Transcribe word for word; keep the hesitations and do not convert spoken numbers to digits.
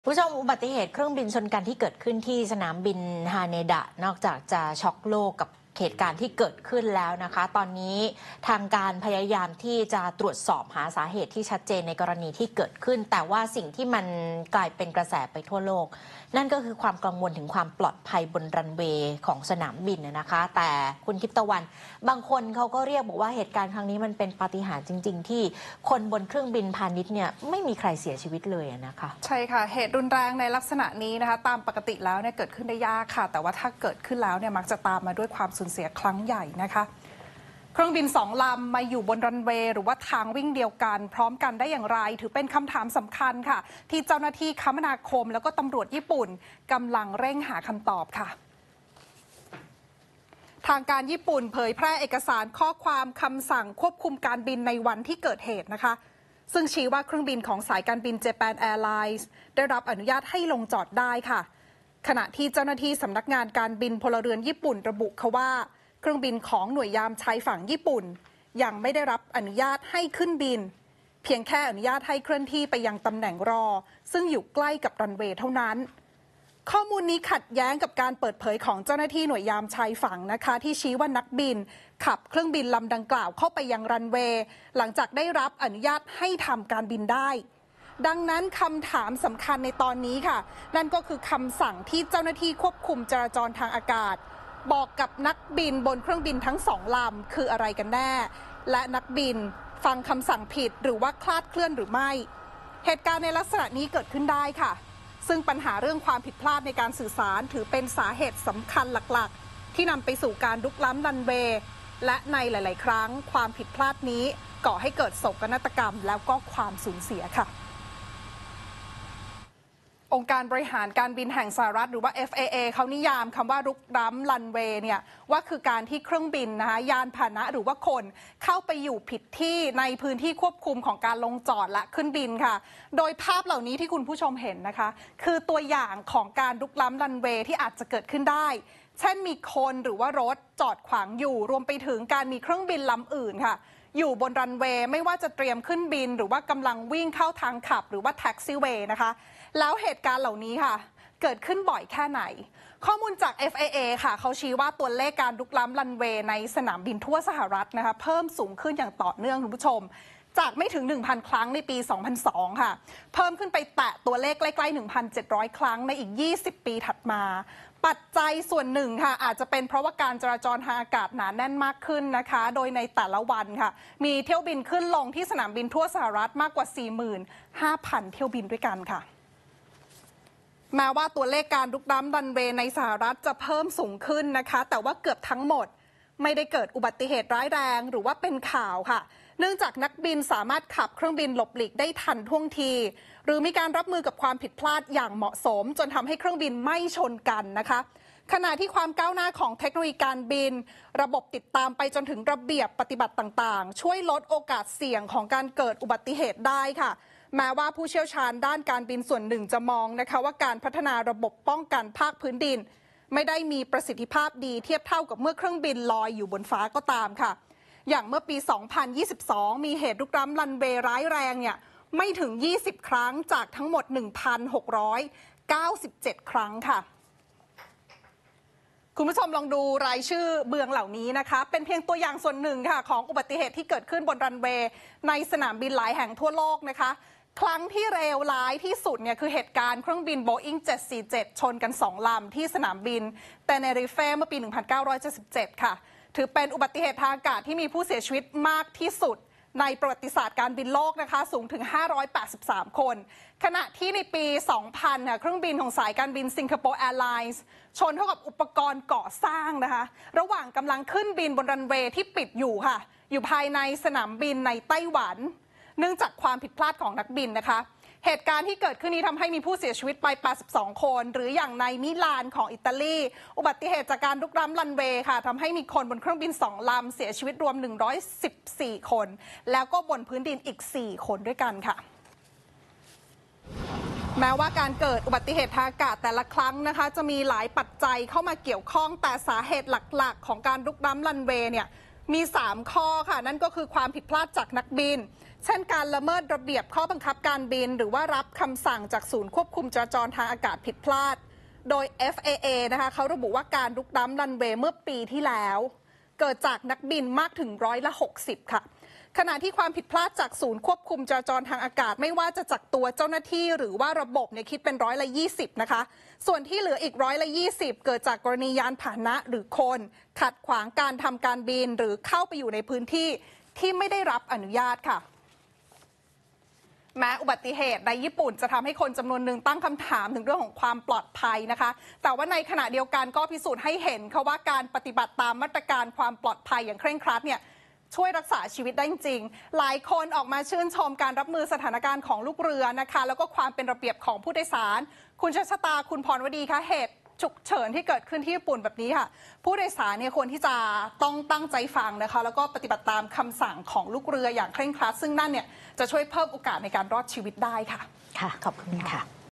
ผู้ชมอุบัติเหตุเครื่องบินชนกันที่เกิดขึ้นที่สนามบินฮาเนดะนอกจากจะช็อกโลกกับเหตุการณ์ที่เกิดขึ้นแล้วนะคะตอนนี้ทางการพยายามที่จะตรวจสอบหาสาเหตุที่ชัดเจนในกรณีที่เกิดขึ้นแต่ว่าสิ่งที่มันกลายเป็นกระแสไปทั่วโลกนั่นก็คือความกังวลถึงความปลอดภัยบนรันเวย์ของสนามบินนะคะแต่คุณทิพย์ตะวันบางคนเขาก็เรียกบอกว่าเหตุการณ์ครั้งนี้มันเป็นปาฏิหาริย์จริงๆที่คนบนเครื่องบินพาณิชย์เนี่ยไม่มีใครเสียชีวิตเลยนะคะใช่ค่ะเหตุรุนแรงในลักษณะนี้นะคะตามปกติแล้วเนี่ยเกิดขึ้นได้ยากค่ะแต่ว่าถ้าเกิดขึ้นแล้วเนี่ยมักจะตามมาด้วยความสูญเสียครั้งใหญ่นะคะเครื่องบินสองลำมาอยู่บนรันเวย์หรือว่าทางวิ่งเดียวกันพร้อมกันได้อย่างไรถือเป็นคำถามสำคัญค่ะที่เจ้าหน้าที่คมนาคมแล้วก็ตำรวจญี่ปุ่นกำลังเร่งหาคำตอบค่ะทางการญี่ปุ่นเผยแพร่เอกสารข้อความคำสั่งควบคุมการบินในวันที่เกิดเหตุนะคะซึ่งชี้ว่าเครื่องบินของสายการบิน Japan Airlines ได้รับอนุญาตให้ลงจอดได้ค่ะขณะที่เจ้าหน้าที่สำนักงานการบินพลเรือนญี่ปุ่นระบุค่ะว่าเครื่องบินของหน่วยยามชายฝั่งญี่ปุ่นยังไม่ได้รับอนุญาตให้ขึ้นบินเพียงแค่อนุญาตให้เคลื่อนที่ไปยังตำแหน่งรอซึ่งอยู่ใกล้กับรันเวย์เท่านั้นข้อมูลนี้ขัดแย้งกับการเปิดเผยของเจ้าหน้าที่หน่วยยามชายฝั่งนะคะที่ชี้ว่านักบินขับเครื่องบินลำดังกล่าวเข้าไปยังรันเวย์หลังจากได้รับอนุญาตให้ทำการบินได้ดังนั้นคำถามสำคัญในตอนนี้ค่ะนั่นก็คือคำสั่งที่เจ้าหน้าที่ควบคุมจราจรทางอากาศบอกกับนักบินบนเครื่องบินทั้งสองลำคืออะไรกันแน่และนักบินฟังคำสั่งผิดหรือว่าคลาดเคลื่อนหรือไม่เหตุการณ์ในลักษณะนี้เกิดขึ้นได้ค่ะซึ่งปัญหาเรื่องความผิดพลาดในการสื่อสารถือเป็นสาเหตุสำคัญหลักๆที่นำไปสู่การลุกล้ำรันเวย์และในหลายๆครั้งความผิดพลาดนี้ก่อให้เกิดโศกนาฏกรรมแล้วก็ความสูญเสียค่ะองค์การบริหารการบินแห่งสหรัฐหรือว่า เอฟ เอ เอ เขานิยามคำว่ารุกล้ำรันเวย์เนี่ยว่าคือการที่เครื่องบินนะคะยานพาหนะหรือว่าคนเข้าไปอยู่ผิดที่ในพื้นที่ควบคุมของการลงจอดและขึ้นบินค่ะโดยภาพเหล่านี้ที่คุณผู้ชมเห็นนะคะคือตัวอย่างของการรุกล้ำรันเวย์ที่อาจจะเกิดขึ้นได้เช่นมีคนหรือว่ารถจอดขวางอยู่รวมไปถึงการมีเครื่องบินลำอื่นค่ะอยู่บนรันเวย์ไม่ว่าจะเตรียมขึ้นบินหรือว่ากำลังวิ่งเข้าทางขับหรือว่าแท็กซี่เวย์นะคะแล้วเหตุการณ์เหล่านี้ค่ะเกิดขึ้นบ่อยแค่ไหนข้อมูลจาก เอฟ เอ เอ ค่ะเขาชี้ว่าตัวเลขการลุกล้ำรันเวย์ในสนามบินทั่วสหรัฐนะคะเพิ่มสูงขึ้นอย่างต่อเนื่องคุณผู้ชมจากไม่ถึง หนึ่งพัน ครั้งในปี สองพันสอง ค่ะเพิ่มขึ้นไปแตะตัวเลขใกล้ๆ หนึ่งพันเจ็ดร้อย ครั้งในอีก ยี่สิบ ปีถัดมาปัจจัยส่วนหนึ่งค่ะอาจจะเป็นเพราะว่าการจราจรทางอากาศหนาแน่นมากขึ้นนะคะโดยในแต่ละวันค่ะมีเที่ยวบินขึ้นลงที่สนามบินทั่วสหรัฐมากกว่า สี่หมื่นห้าพัน เที่ยวบินด้วยกันค่ะแม้ว่าตัวเลขการลุกล้ำรันเวย์ในสหรัฐจะเพิ่มสูงขึ้นนะคะแต่ว่าเกือบทั้งหมดไม่ได้เกิดอุบัติเหตุร้ายแรงหรือว่าเป็นข่าวค่ะเนื่องจากนักบินสามารถขับเครื่องบินหลบหลีกได้ทันท่วงทีหรือมีการรับมือกับความผิดพลาดอย่างเหมาะสมจนทำให้เครื่องบินไม่ชนกันนะคะขณะที่ความก้าวหน้าของเทคโนโลยีการบินระบบติดตามไปจนถึงระเบียบปฏิบัติต่างๆช่วยลดโอกาสเสี่ยงของการเกิดอุบัติเหตุได้ค่ะแม้ว่าผู้เชี่ยวชาญด้านการบินส่วนหนึ่งจะมองนะคะว่าการพัฒนาระบบป้องกันภาคพื้นดินไม่ได้มีประสิทธิภาพดีเทียบเท่ากับเมื่อเครื่องบินลอยอยู่บนฟ้าก็ตามค่ะอย่างเมื่อปี สองพันยี่สิบสอง มีเหตุรุกล้ำรันเวย์ร้ายแรงเนี่ยไม่ถึง ยี่สิบ ครั้งจากทั้งหมด หนึ่งพันหกร้อยเก้าสิบเจ็ด ครั้งค่ะคุณผู้ชมลองดูรายชื่อเมืองเหล่านี้นะคะเป็นเพียงตัวอย่างส่วนหนึ่งค่ะของอุบัติเหตุที่เกิดขึ้นบนรันเวย์ในสนามบินหลายแห่งทั่วโลกนะคะครั้งที่เลวร้ายที่สุดเนี่ยคือเหตุการณ์เครื่องบิน Boeing เจ็ดสี่เจ็ด ชนกันสองลำที่สนามบินเตเนริเฟเมื่อปี หนึ่งพันเก้าร้อยเจ็ดสิบเจ็ด ค่ะถือเป็นอุบัติเหตุทางอากาศที่มีผู้เสียชีวิตมากที่สุดในประวัติศาสตร์การบินโลกนะคะสูงถึงห้าร้อยแปดสิบสามคนขณะที่ในปี สองพัน ค่ะเครื่องบินของสายการบินสิงคโปร์แอร์ไลน์ชนเข้ากับอุปกรณ์ก่อสร้างนะคะระหว่างกำลังขึ้นบินบนรันเวย์ที่ปิดอยู่ค่ะอยู่ภายในสนามบินในไต้หวันเนื่องจากความผิดพลาดของนักบินนะคะเหตุการณ์ที่เกิดขึ้นนี้ทำให้มีผู้เสียชีวิตไปแปดสิบสองคนหรืออย่างในมิลานของอิตาลีอุบัติเหตุจากการลุกล้ำรันเวย์ค่ะทำให้มีคนบนเครื่องบินสองลำเสียชีวิตรวมหนึ่งร้อยสิบสี่คนแล้วก็บนพื้นดินอีกสี่คนด้วยกันค่ะแม้ว่าการเกิดอุบัติเหตุทางอากาศแต่ละครั้งนะคะจะมีหลายปัจจัยเข้ามาเกี่ยวข้องแต่สาเหตุหลักๆของการลุกล้ำรันเวย์เนี่ยมี สาม ข้อค่ะนั่นก็คือความผิดพลาดจากนักบินเช่นการละเมิดระเบียบข้อบังคับการบินหรือว่ารับคำสั่งจากศูนย์ควบคุมจราจรทางอากาศผิดพลาดโดย เอฟ เอ เอ นะคะเขาระบุว่าการรุกล้ำรันเวย์เมื่อปีที่แล้วเกิดจากนักบินมากถึงร้อยละหกสิบค่ะขณะที่ความผิดพลาดจากศูนย์ควบคุมจราจรทางอากาศไม่ว่าจะจากตัวเจ้าหน้าที่หรือว่าระบบเนี่ยคิดเป็นร้อยละยี่สิบนะคะส่วนที่เหลืออีกร้อยละยี่สิบเกิดจากกรณียานพาหนะหรือคนขัดขวางการทำการบินหรือเข้าไปอยู่ในพื้นที่ที่ไม่ได้รับอนุญาตค่ะแม้อุบัติเหตุในญี่ปุ่นจะทำให้คนจำนวนหนึ่งตั้งคำถามถึงเรื่องของความปลอดภัยนะคะแต่ว่าในขณะเดียวกันก็พิสูจน์ให้เห็นค่ะว่าการปฏิบัติตามมาตรการความปลอดภัยอย่างเคร่งครัดเนี่ยช่วยรักษาชีวิตได้จริงหลายคนออกมาชื่นชมการรับมือสถานการณ์ของลูกเรือนะคะแล้วก็ความเป็นระเบียบของผู้โดยสารคุณชชตาคุณพรวดีคะเหตุฉุกเฉินที่เกิดขึ้นที่ญี่ปุ่นแบบนี้ค่ะผู้โดยสารเนี่ยควรที่จะต้องตั้งใจฟังนะคะแล้วก็ปฏิบัติตามคำสั่งของลูกเรืออย่างเคร่งครัดซึ่งนั่นเนี่ยจะช่วยเพิ่มโอกาสในการรอดชีวิตได้ค่ะค่ะขอบคุณค่ะ